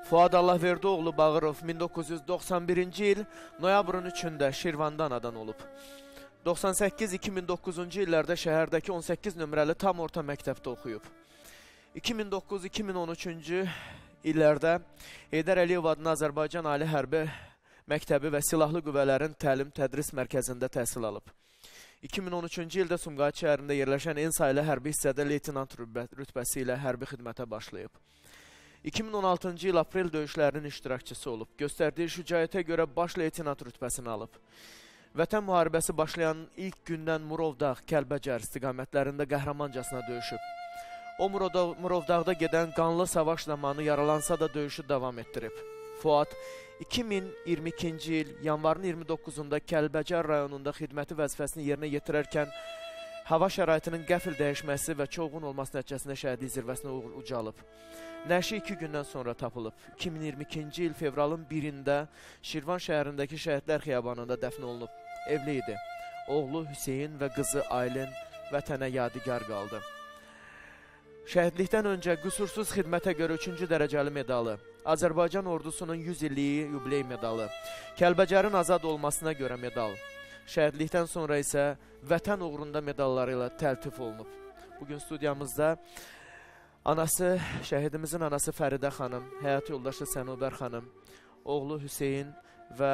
Fuad Allahverdoğlu Bağırov 1991-ci il noyabrın 3-də Şirvanda anadan olub. 98-2009-cu illərdə şəhərdəki 18 nömrəli tam orta məktəbdə oxuyub. 2009-2013-cü illərdə Heydər Əliyev adına Azərbaycan Ali Hərbi Məktəbi və Silahlı Qüvvələrin Təlim-Tədris Mərkəzində təhsil alıb. 2013-cü ildə Sumqayıt şəhərində yerləşən en sayılı hərbi hissədə leytinant rütbəsi ilə hərbi xidmətə başlayıb. 2016-cı il aprel döyüşlərinin iştirakçısı olub. Göstərdiyi şücaətə görə baş leytinant rütbəsini alıb. Vətən müharibəsi başlayan ilk gündən Murovdağ, Kəlbəcər istiqamətlərində qəhrəmancasına döyüşüb. O Murovdağda gedən qanlı savaş zamanı yaralansa da döyüşü davam etdirib. Fuad 2022-ci il yanvarın 29-da Kəlbəcər rayonunda xidməti vəzifəsini yerinə yetirərkən hava şəraitinin qəfil dəyişməsi və çovğun olması nəticəsində şəhidlik zirvəsinə ucalıb. Nəşi 2 gündən sonra tapılıb. 2022-ci il fevralın 1-də Şirvan şəhərindəki Şəhidlər Xiyabanında dəfn olunub. Evli idi. Oğlu Hüseyin və qızı Aylin vətənə yadigar qaldı. Şəhidlikdən öncə qüsursuz xidmətə görə 3-cü dərəcəli medalı, Azərbaycan ordusunun 100 illiyi yubiley medalı, Kəlbəcərin azad olmasına görə medal, şəhidlikdən sonra isə vətən uğrunda medalları ilə təltif olunub. Bugün studiyamızda anası, şəhidimizin anası Fəridə xanım, həyat yoldaşı Sənubər xanım, oğlu Hüseyin və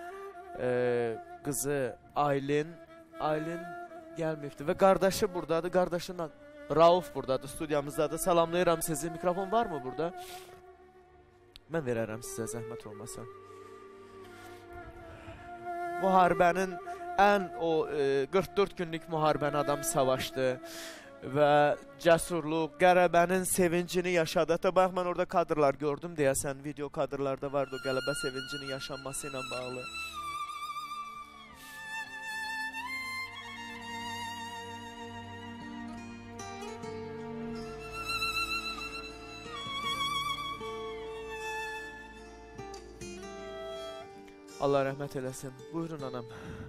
qızı Aylin gəlməyibdir və qardaşı buradadır, qardaşından Rauf buradadır, studiyamızdadır. Salamlayıram sizi. Mikrofon var mı burada? Mən verərəm sizə, zəhmət olmasa. Müharibənin ən 44 günlük müharibəni adam savaşdı və cəsurluq, qələbənin sevincini yaşadı. Hətta bax, mən orada kadrlar gördüm deyəsən, video kadrlarda vardı o qələbə sevincinin yaşanması ilə bağlı. Allah rəhmət eləsin. Buyurun anam.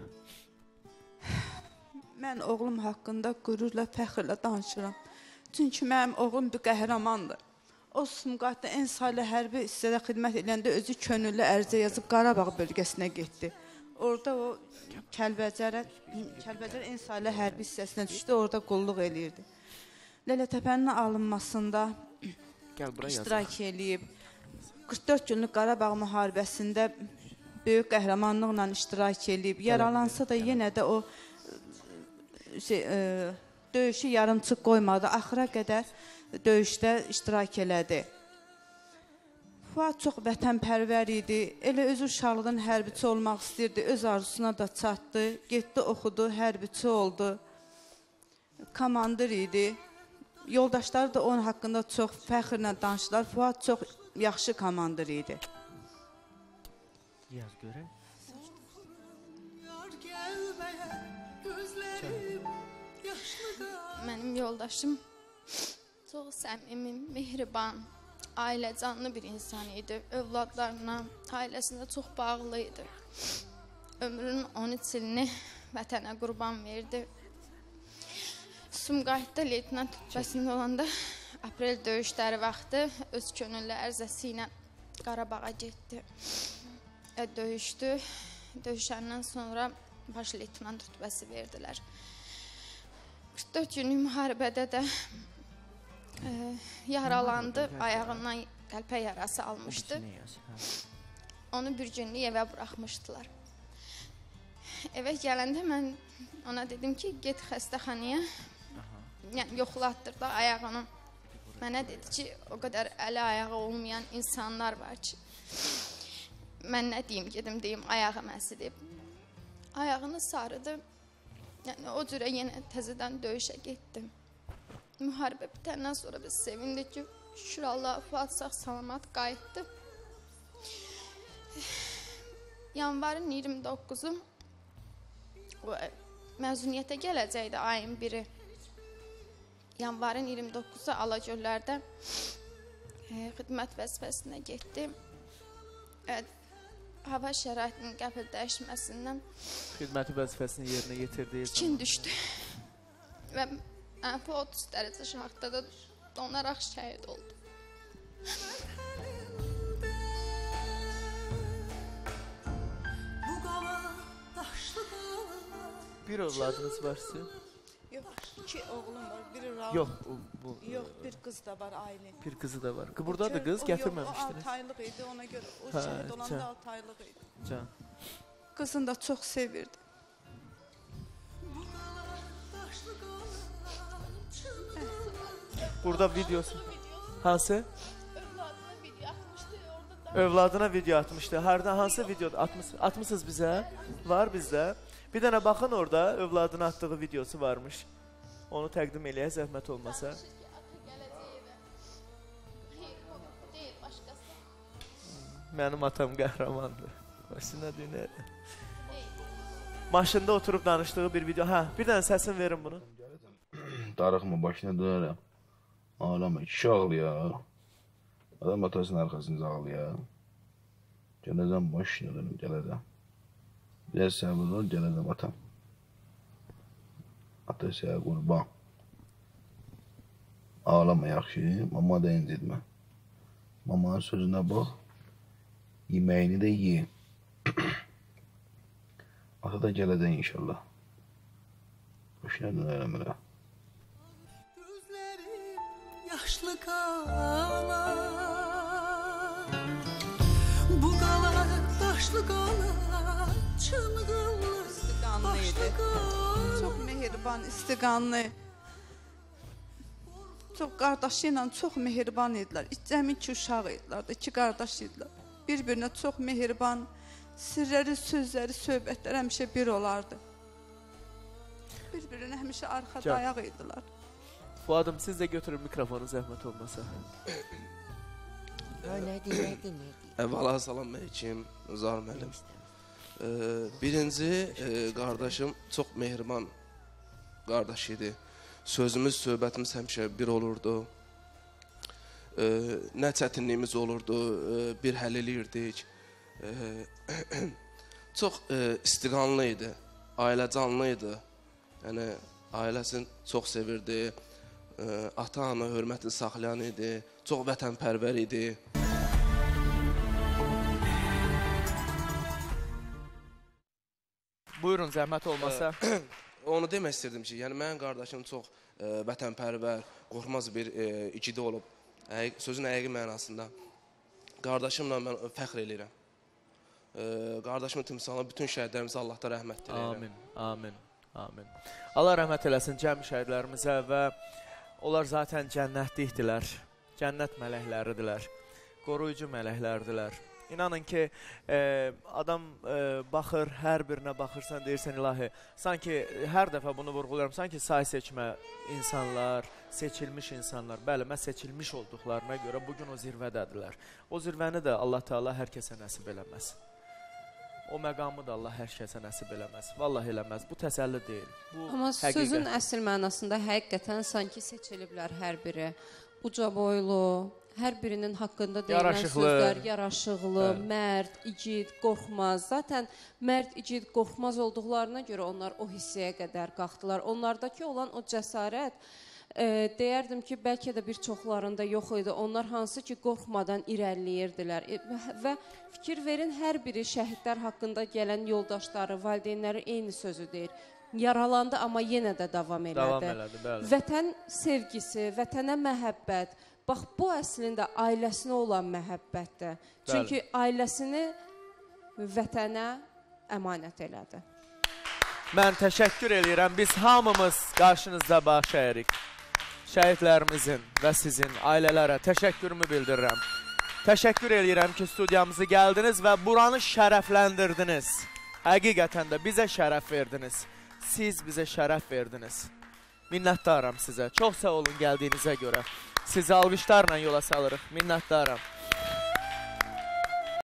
Mən oğlum haqqında qürurla, fəxrlə danışıram. Çünki mənim oğlum bir qəhrəmandır. O Sumqayıtda en sayılı hərbi hissədə xidmət edəndə özü könüllü ərizə yazıb Qarabağ bölgəsinə getdi. Orada o Kəlbəcər en sayılı hərbi hissəsinə düşdü, orada qulluq eləyirdi. Lələtəpənin alınmasında iştirak eləyib. 44 günlük Qarabağ müharibəsində böyük qəhrəmanlıqla iştirak edib, yaralansa da yenə də o döyüşü yarımçıq qoymadı, axıra qədər döyüşdə iştirak elədi. Fuad çox vətənpərvər idi, elə öz uşaqlığından hərbiçi olmaq istəyirdi, öz arzusuna da çatdı, getdi, oxudu, hərbiçi oldu, komandir idi. Yoldaşları da onun haqqında çox fəxrlə danışdılar, Fuad çox yaxşı komandir idi. Yaz görək. Mənim yoldaşım çox səmimi, mehriban, ailəcanlı bir insan idi. Övladlarına, ailəsinə çox bağlı idi. Ömrünün 13 ilini vətənə qurban verdi. Sumqayıtda leytinant rütbəsində olanda aprel döyüşləri vaxtı öz könüllü ərizəsi ilə Qarabağa getdi. Döyüşdü. Döyüşəndən sonra baş leytinant rütbəsi verdilər. 44 günlük müharibədə də yaralandı, ayağından qəlpə yarası almışdı. Onu bir günlük evə buraxmışdılar. Evə gələndə mən ona dedim ki, get xəstəxanaya, yəni yoxlatdır da ayağını. Mənə dedi ki, o qədər əli ayağı olmayan insanlar var ki, mən nə deyim, gedim deyim, ayağım əsidib. Ayağını sarıdı, yəni o cürə yenə təzədən döyüşə getdim. Müharibə bitəndən sonra biz sevindik ki, şükür Allah, Fuad sağ-salamat qayıtdı. Yanvarın 29-u məzuniyyətə gələcəkdi ayın 1-i. Yanvarın 29-u Alagöllərdə xidmət vəzifəsinə getdim. Hava şəraitinin qəfil dəyişməsindən xidməti vəzifəsini yerinə yetirdiyi tikin düşdü və ənfi 30 dərəcə şaxtada donaraq şəhid oldu. Bir övladınız var sizin? Yox, 2 oğlum var. Biri Rauf. Yox, bu Yox, bir qız da var Aylin. bir qızı da var. Buradadır qız, O gətirməmişdiniz. 6 aylıq idi, ona görə o Hə, şəhid can. olanda 6 aylıq idi. Can. Qızını da çox sevirdi. Burada videosu. Hansı? Övladına video atmışdı, orada da Övladına video atmışdı. Hardan hansı video atmışsınız bizə? Var bizdə. Bir dənə baxın orada övladına atdığı videosu varmış. Onu təqdim eləyə zəhmət olmasa. danışır ki, ata gələcək evə. Hayır, o deyil, başqası. Mənim atam qəhrəmandır. Başına dinər. Deyil. Maşında oturub danışdığı bir video. Hə, bir dənə səsini verin bunu. Darıxma başına dönərəm. Ağlama, kişi ağlayar. Adam atasının arxasında ağlayar. Gələcəm başına dönüm, gələcəm. Biraz səbir ol, gələcəm atam. Ata sənə qurban. Ağlama yaxşı, mama da incitmə. Mamanın sözünə bax, yeməyini də ye. Ata da gələcək inşallah. Başına dönərəm elə. Gözlerim yaşlı kalan, bu kalan taşlı kalan, çılgınlı İstiqanlı idi. başlı kalan. Çox mehriban, istiqanlı. Çox qardaşı ilə çox mehriban idilər. Cəmi 2 uşaq idilər, 2 qardaş idilər. Bir-birinə çox mehriban, sirləri, sözləri, söhbətləri həmişə bir olardı. Bir-birinə həmişə arxada Can. ayaq idilər. Fuadım siz də götürün mikrofonu zəhmət olmasa. Nədir? Əvvəla salam əleykum, Zar müəllim. Birinci qardaşım çox mehriban qardaş idi. Sözümüz, söhbətimiz həmişə bir olurdu. Nə çətinliyimiz olurdu, bir həll eləyirdik. Çox istiqanlı idi, ailəcanlı idi. Yəni, ailəsini çox sevirdi. Ata-ana hörmətini saxlayan idi. Çox vətənpərvər idi. Buyurun zəhmət olmasa. Onu demək istirdim ki, yəni mənim qardaşım çox vətənpərvər, qorxmaz bir igidi olub. Sözün həqiqi mənasında. Qardaşımla mən fəxr eləyirəm. Qardaşımın timsalına bütün şəhidlərimizə Allahda rəhmət diləyirəm. Amin, amin, amin. Allah rəhmət eləsin cəmi şəhidlərimizə və onlar zaten cənnətlikdilər. Cənnət mələkləridirlər. Qoruyucu mələkləridirlər. İnanın ki, adam baxır, hər birinə baxırsan, deyirsən ilahi. Sanki hər dəfə bunu vurğuluyorum, sanki say seçmə insanlar, seçilmiş insanlar. Bəli, mən seçilmiş olduqlarına görə bugün o zirvədədirlər. O zirvəni də Allah Teala hər kəsə nəsib eləməz. O məqamı da Allah hər kəsə nəsib eləməz. Vallahi eləməz. Bu təsəlli deyil. Bu Amma həqiqət. sözün əsl mənasında həqiqətən sanki seçiliblər hər biri. Uca boylu, hər birinin haqqında deyilən Yaraşıqlı. sözlər, yaraşıqlı, Bəli. mərd, igid, qorxmaz. Zaten mərd, igid, qorxmaz olduqlarına görə onlar o hissəyə qədər qalxdılar. Onlardakı olan o cəsarət, deyərdim ki, bəlkə də bir çoxlarında yox idi. Onlar hansı ki, qorxmadan irəliləyirdilər. Və fikir verin, hər biri şəhidlər haqqında gələn yoldaşları, valideynləri eyni sözü deyir. Yaralandı, amma yenə də davam elədi. Davam elədi, bəli. Vətən sevgisi, vətənə məhəbbət. Bax, bu əslində ailəsinə olan məhəbbətdir. Çünki ailəsini vətənə əmanət elədi. Mən təşəkkür eləyirəm. Biz hamımız qarşınızda baş əyirik. Şəhidlərimizin və sizin ailələrə təşəkkürümü bildirirəm. Təşəkkür eləyirəm ki, studiyamızı gəldiniz və buranı şərəfləndirdiniz. Həqiqətən də bizə şərəf verdiniz. Siz bizə şərəf verdiniz. Minnətdaram sizə. Çox sağ olun gəldiyinizə görə. Sizi alqışlarla yola salırıq. Minnətdaram.